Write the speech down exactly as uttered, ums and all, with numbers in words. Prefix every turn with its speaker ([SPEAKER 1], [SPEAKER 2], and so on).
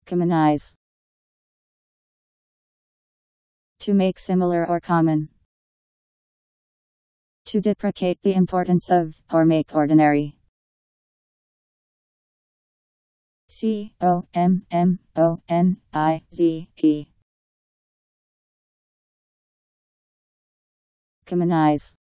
[SPEAKER 1] Commonize. To make similar or common. To deprecate the importance of, or make ordinary. C O M M O N I Z E. Commonize.